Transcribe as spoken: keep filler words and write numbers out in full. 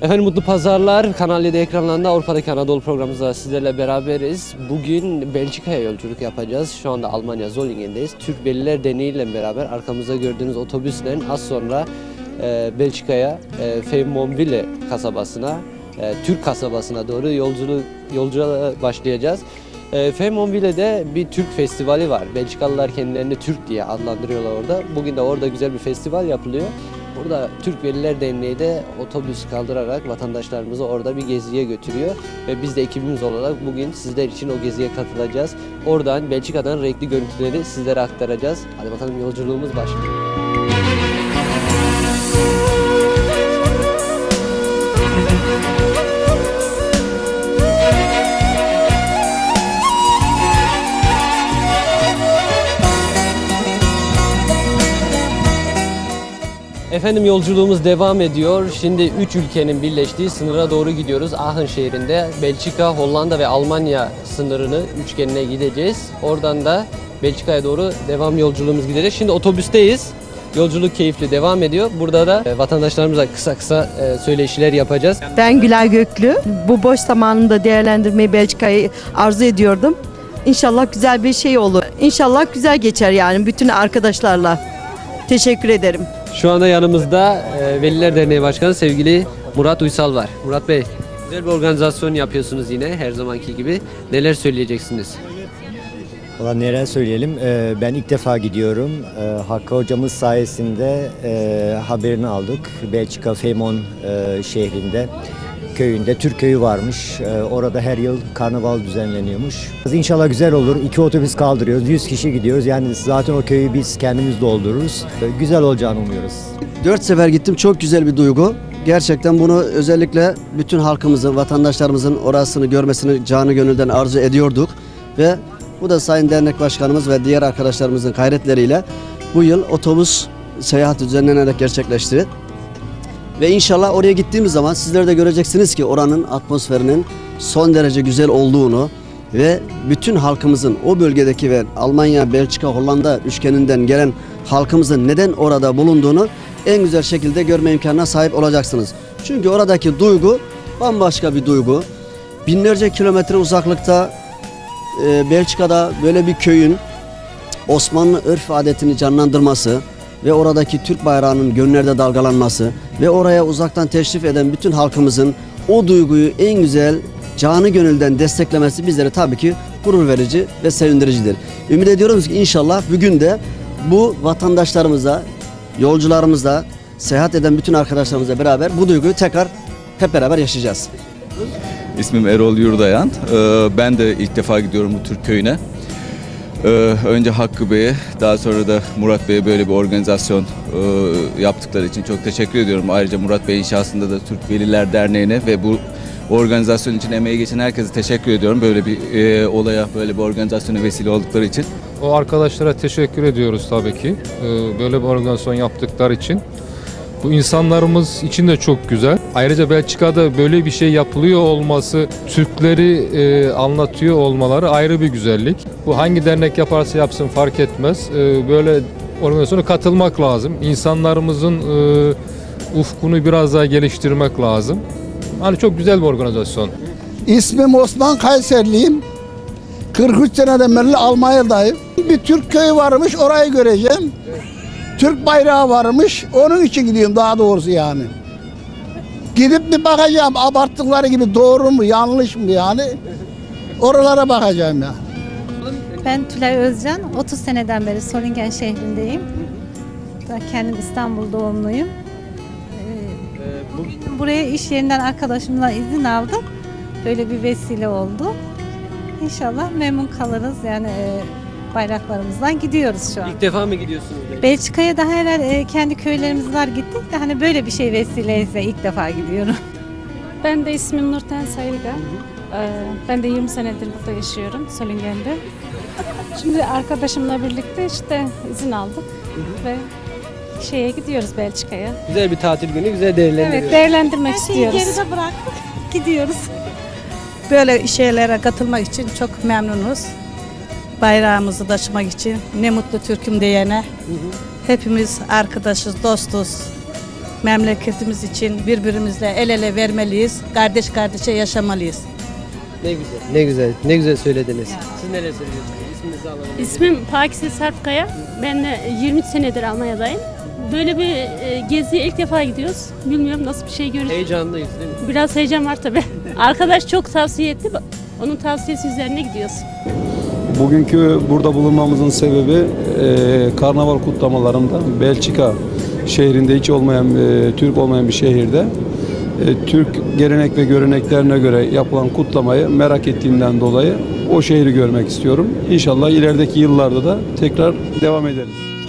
Efendim mutlu pazarlar. Kanal yedi ekranlarında Avrupa'daki Anadolu programımızda sizlerle beraberiz. Bugün Belçika'ya yolculuk yapacağız. Şu anda Almanya Zollingen'deyiz. Türk Veliler Derneği ile beraber arkamızda gördüğünüz otobüsle az sonra e, Belçika'ya, e, Feymonville kasabasına, e, Türk kasabasına doğru yolculuk yolculuğa başlayacağız. E, Feymonville'de bir Türk festivali var. Belçikalılar kendilerini Türk diye adlandırıyorlar orada. Bugün de orada güzel bir festival yapılıyor. Burada Türk Veliler Derneği de otobüs kaldırarak vatandaşlarımızı orada bir geziye götürüyor. Ve biz de ekibimiz olarak bugün sizler için o geziye katılacağız. Oradan, Belçika'dan renkli görüntüleri sizlere aktaracağız. Hadi bakalım, yolculuğumuz başlıyor. Efendim yolculuğumuz devam ediyor. Şimdi üç ülkenin birleştiği sınıra doğru gidiyoruz. Aachen şehrinde Belçika, Hollanda ve Almanya sınırını üçgenine gideceğiz. Oradan da Belçika'ya doğru devam yolculuğumuz gidecek. Şimdi otobüsteyiz. Yolculuk keyifli devam ediyor. Burada da vatandaşlarımıza kısa kısa söyleşiler yapacağız. Ben Gülay Göklü. Bu boş zamanında değerlendirmeyi Belçika'yı arzu ediyordum. İnşallah güzel bir şey olur. İnşallah güzel geçer yani bütün arkadaşlarla. Teşekkür ederim. Şu anda yanımızda e, Veliler Derneği Başkanı sevgili Murat Uysal var. Murat Bey, güzel bir organizasyon yapıyorsunuz yine her zamanki gibi. Neler söyleyeceksiniz? Valla neler söyleyelim. Ee, ben ilk defa gidiyorum. Ee, Hakkı hocamız sayesinde e, haberini aldık. Belçika Feymon e, şehrinde, köyünde Türk köyü varmış. Ee, orada her yıl karnaval düzenleniyormuş. İnşallah güzel olur. İki otobüs kaldırıyoruz. yüz kişi gidiyoruz. Yani zaten o köyü biz kendimiz doldururuz. Ee, güzel olacağını umuyoruz. Dört sefer gittim. Çok güzel bir duygu. Gerçekten bunu özellikle bütün halkımızın, vatandaşlarımızın orasını görmesini canı gönülden arzu ediyorduk. Ve bu da Sayın Dernek Başkanımız ve diğer arkadaşlarımızın gayretleriyle bu yıl otobüs seyahati düzenlenerek gerçekleşti. Ve inşallah oraya gittiğimiz zaman sizler de göreceksiniz ki oranın atmosferinin son derece güzel olduğunu ve bütün halkımızın o bölgedeki ve Almanya, Belçika, Hollanda üçgeninden gelen halkımızın neden orada bulunduğunu en güzel şekilde görme imkanına sahip olacaksınız. Çünkü oradaki duygu bambaşka bir duygu. Binlerce kilometre uzaklıkta e, Belçika'da böyle bir köyün Osmanlı örf adetini canlandırması ve oradaki Türk bayrağının gönüllerde dalgalanması ve oraya uzaktan teşrif eden bütün halkımızın o duyguyu en güzel canı gönülden desteklemesi bizlere tabii ki gurur verici ve sevindiricidir. Ümit ediyorum ki inşallah bugün de bu vatandaşlarımıza, yolcularımızla, seyahat eden bütün arkadaşlarımızla beraber bu duyguyu tekrar hep beraber yaşayacağız. İsmim Erol Yurdayan. Ben de ilk defa gidiyorum bu Türk köyüne. Önce Hakkı Bey'e, daha sonra da Murat Bey'e böyle bir organizasyon yaptıkları için çok teşekkür ediyorum. Ayrıca Murat Bey'in şahsında da Türk Veliler Derneği'ne ve bu organizasyon için emeği geçen herkese teşekkür ediyorum. Böyle bir e, olaya, böyle bir organizasyona vesile oldukları için. O arkadaşlara teşekkür ediyoruz tabii ki. Böyle bir organizasyon yaptıkları için. Bu insanlarımız için de çok güzel. Ayrıca Belçika'da böyle bir şey yapılıyor olması, Türkleri e, anlatıyor olmaları ayrı bir güzellik. Bu hangi dernek yaparsa yapsın fark etmez. E, böyle organizasyona katılmak lazım. İnsanlarımızın e, ufkunu biraz daha geliştirmek lazım. Hani çok güzel bir organizasyon. İsmim Osman, Kayserliyim. kırk üç seneden beri Almanya'dayım. Bir Türk köyü varmış, orayı göreceğim. Türk bayrağı varmış, onun için gidiyorum daha doğrusu yani. Gidip bir bakacağım, abarttıkları gibi doğru mu, yanlış mı yani? Oralara bakacağım ya. Ben Tülay Özcan, otuz seneden beri Solingen şehrindeyim. Kendim İstanbul doğumluyum. Bugün buraya iş yerinden arkadaşımla izin aldım. Böyle bir vesile oldu. İnşallah memnun kalırız yani. Bayraklarımızdan gidiyoruz şu an. İlk defa mı gidiyorsunuz? Belçika'ya daha evvel e, kendi köylerimiz var gittik de hani böyle bir şey vesileyse ilk defa gidiyorum. Ben de ismim Nurten Sayılga. Ee, ben de yirmi senedir burada yaşıyorum Solingen'de. Şimdi arkadaşımla birlikte işte izin aldık hı hı. ve şeye gidiyoruz Belçika'ya. Güzel bir tatil günü, güzel değerlendiriyoruz. Evet, değerlendirmek istiyoruz. Geride bıraktık, gidiyoruz. Böyle şeylere katılmak için çok memnunuz. Bayrağımızı taşımak için ne mutlu Türk'üm diyene. Hı hı. Hepimiz arkadaşız, dostuz. memleketimiz için birbirimizle el ele vermeliyiz. Kardeş kardeşe yaşamalıyız. Ne güzel, ne güzel, ne güzel söylediniz. Siz neler söylüyorsunuz? İsminizi alalım. İsmim Pakise Sarpkaya. Ben de yirmi üç senedir Almanya'dayım. Böyle bir e, geziye ilk defa gidiyoruz. Bilmiyorum nasıl bir şey göreceğiz. Heyecanlıyız değil mi? Biraz heyecan var tabii. Arkadaş çok tavsiye etti. Onun tavsiyesi üzerine gidiyoruz. Bugünkü burada bulunmamızın sebebi e, karnaval kutlamalarında Belçika şehrinde hiç olmayan, e, Türk olmayan bir şehirde e, Türk gelenek ve göreneklerine göre yapılan kutlamayı merak ettiğimden dolayı o şehri görmek istiyorum. İnşallah ilerideki yıllarda da tekrar devam ederiz.